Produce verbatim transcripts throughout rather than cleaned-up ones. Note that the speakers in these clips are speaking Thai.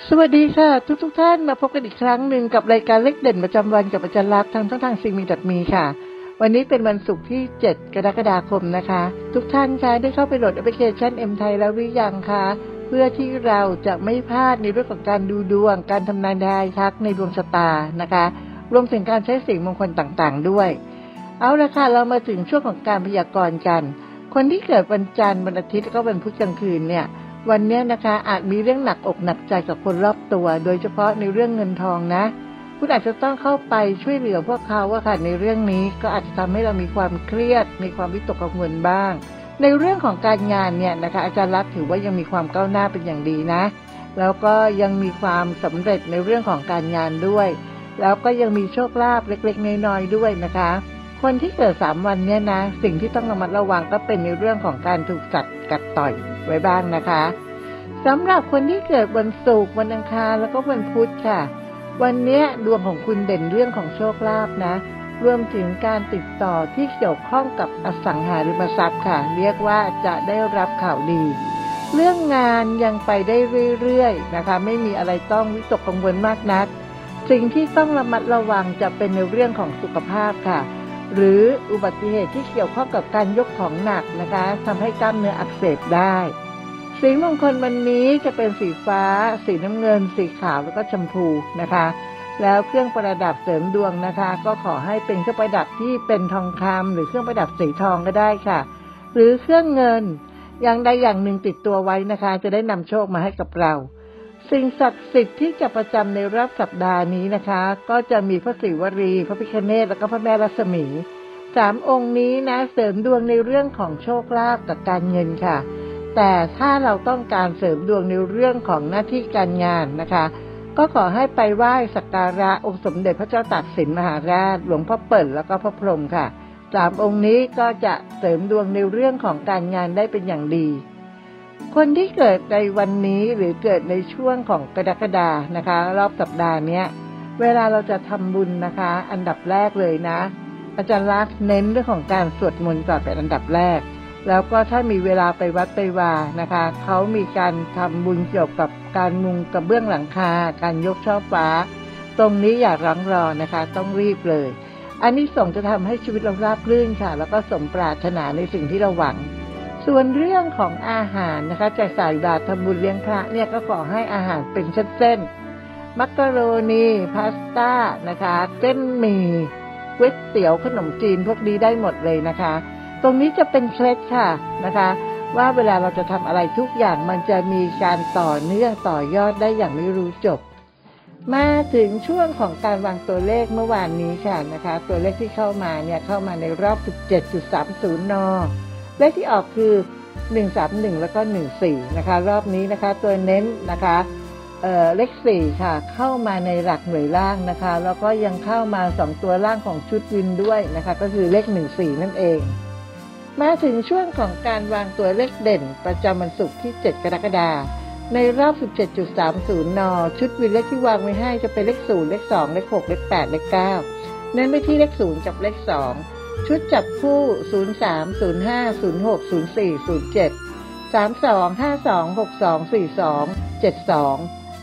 สวัสดีค่ะทุกทุกท่านมาพบกันอีกครั้งหนึ่งกับรายการเลขเด่นประจำวันกับอาจารย์ลักษณ์ทางช่องทางซีมีดัตมีค่ะวันนี้เป็นวันศุกร์ที่เจ็ดกรกฎาคมนะคะทุกท่านคะได้เข้าไปโหลดแอปพลิเคชัน เอ็ม ไทย แล้วหรือยังคะเพื่อที่เราจะไม่พลาดในเรื่องของการดูดวงการทำนายทายทักในดวงชะตานะคะรวมถึงการใช้สิ่งมงคลต่างๆด้วยเอาละค่ะเรามาถึงช่วงของการพยากรณ์กันคนที่เกิดวันจันทร์วันอาทิตย์แล้วก็วันพุธกลางคืนเนี่ยวันนี้นะคะอาจมีเรื่องหนักอกหนักใจกับคนรอบตัวโดยเฉพาะในเรื่องเงินทองนะคุณอาจจะต้องเข้าไปช่วยเหลือพวกเขาว่าค่ะในเรื่องนี้ก็อาจจะทำให้เรามีความเครียดมีความวิตกกังวลบ้างในเรื่องของการงานเนี่ยนะคะอาจารย์ลักษณ์ถือว่ายังมีความก้าวหน้าเป็นอย่างดีนะแล้วก็ยังมีความสำเร็จในเรื่องของการงานด้วยแล้วก็ยังมีโชคลาภเล็กๆน้อยๆด้วยนะคะคนที่เกิดสามวันเนี่ยนะสิ่งที่ต้องระมัดระวังก็เป็นในเรื่องของการถูกสัตว์กัดต่อยไว้บ้างนะคะสำหรับคนที่เกิดวันศุกร์วันอังคารแล้วก็วันพุธค่ะวันนี้ดวงของคุณเด่นเรื่องของโชคลาภนะรวมถึงการติดต่อที่เกี่ยวข้องกับอสังหาริมทรัพย์ค่ะเรียกว่าจะได้รับข่าวดีเรื่องงานยังไปได้เรื่อยๆนะคะไม่มีอะไรต้องวิตกกังวลมากนักสิ่งที่ต้องระมัดระวังจะเป็นในเรื่องของสุขภาพค่ะหรืออุบัติเหตุที่เกี่ยวข้องกับการยกของหนักนะคะทำให้กล้ามเนื้ออักเสบได้สีมงคลวันนี้จะเป็นสีฟ้าสีน้ำเงินสีขาวแล้วก็ชมพูนะคะแล้วเครื่องประดับเสริมดวงนะคะก็ขอให้เป็นเครื่องประดับที่เป็นทองคำหรือเครื่องประดับสีทองก็ได้ค่ะหรือเครื่องเงินอย่างใดอย่างหนึ่งติดตัวไว้นะคะจะได้นำโชคมาให้กับเราสิ่งศักดิ์สิทธิ์ที่จะประจำในรอบสัปดาห์นี้นะคะก็จะมีพระศิวลีพระพิฆเนศแล้วก็พระแม่รัศมีสามองค์นี้นะเสริมดวงในเรื่องของโชคลาภกับการเงินค่ะแต่ถ้าเราต้องการเสริมดวงในเรื่องของหน้าที่การงานนะคะก็ขอให้ไปไหว้สักการะองค์สมเด็จพระเจ้าตากสินมหาราชหลวงพ่อเปิ่นแล้วก็พระพรหมค่ะสามองค์นี้ก็จะเสริมดวงในเรื่องของการงานได้เป็นอย่างดีคนที่เกิดในวันนี้หรือเกิดในช่วงของกรกฎานะคะรอบสัปดาห์นี้เวลาเราจะทำบุญนะคะอันดับแรกเลยนะอาจารย์ลักษณ์เน้นเรื่องของการสวดมนต์ก่อนเป็นอันดับแรกแล้วก็ถ้ามีเวลาไปวัดไปวานะคะเขามีการทำบุญเกี่ยวกับการมุงกระเบื้องหลังคาการยกช่อฟ้าตรงนี้อย่ารั้งรอนะคะต้องรีบเลยอันนี้ส่งจะทำให้ชีวิตเราราบรื่นค่ะแล้วก็สมปรารถนาในสิ่งที่เราหวังส่วนเรื่องของอาหารนะคะจะใส่บาตรทำบุญเลี้ยงพระเนี่ยก็ขอให้อาหารเป็นเส้นๆมักกะโรนีพาสต้านะคะเส้นหมี่ก๋วยเตี๋ยวขนมจีนพวกนี้ได้หมดเลยนะคะตรงนี้จะเป็นเคล็ดค่ะนะคะว่าเวลาเราจะทำอะไรทุกอย่างมันจะมีการต่อเนื่องต่อยอดได้อย่างไม่รู้จบมาถึงช่วงของการวางตัวเลขเมื่อวานนี้ค่ะนะคะตัวเลขที่เข้ามาเนี่ยเข้ามาในรอบ สิบเจ็ดจุดสามศูนย์ นเลขที่ออกคือหนึ่งสามหนึ่งแล้วก็หนึ่งสี่นะคะรอบนี้นะคะตัวเน้นนะคะเอ่อเลขสี่ค่ะเข้ามาในหลักหน่วยล่างนะคะแล้วก็ยังเข้ามาสองตัวล่างของชุดวินด้วยนะคะก็คือเลขหนึ่งสี่นั่นเองมาถึงช่วงของการวางตัวเลขเด่นประจำวันศุกร์ที่เจ็ดกรกฎาคมในรอบ สิบเจ็ดจุดสามศูนย์ นชุดวินเลขที่วางไว้ให้จะเป็นเลขศูนย์เลขสองเลขหกเลขแปดเลขเก้าเน้นไปที่เลขศูนย์กับเลขสองชุดจับคู่ศูนย์สาม ศูนย์ห้า ศูนย์หก ศูนย์สี่ ศูนย์เจ็ด สามสอง ห้าสอง หกสอง สี่สอง เจ็ดสอง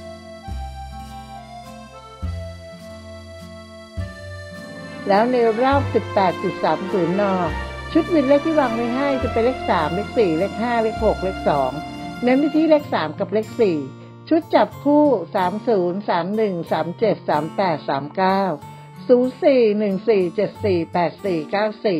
แล้วในรอบ สิบแปดจุดสามศูนย์ นชุดวินเลขที่วางไว้ให้จะเป็นเลขสามเลขสี่เลขห้าเลขหกเลขสองเน้นไปที่เลขสามกับเลขสี่ชุดจับคู่สามศูนย์ สามหนึ่ง สามเจ็ด สามแปด สามเก้า ศูนย์สี่ หนึ่งสี่ เจ็ดสี่ แปดสี่ เก้าสี่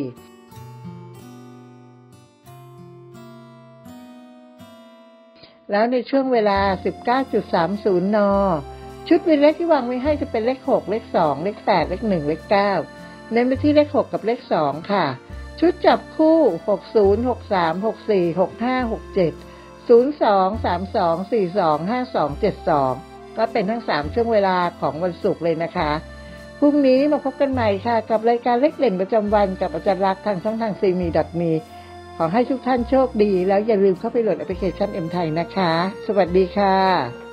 แล้วในช่วงเวลา สิบเก้าจุดสามศูนย์ นชุดวินเลขที่วางไว้ให้จะเป็นเลขหกเลขสองเลขแปดเลขหนึ่งเลขเก้าเน้นไปที่เลขหกกับเลขสองค่ะชุดจับคู่หกศูนย์ หกสาม หกสี่ หกห้า หกเจ็ด ศูนย์สอง สามสอง สี่สอง ห้าสอง เจ็ดสองก็เป็นทั้งสามช่วงเวลาของวันศุกร์เลยนะคะพรุ่งนี้มาพบกันใหม่ค่ะกับรายการเลขเด่นประจำวันกับอาจารย์ลักษณ์ทางช่องทางซีมีดัตมีขอให้ทุกท่านโชคดีแล้วอย่าลืมเข้าไปโหลดแอปพลิเคชัน เอ็ม ไทย นะคะสวัสดีค่ะ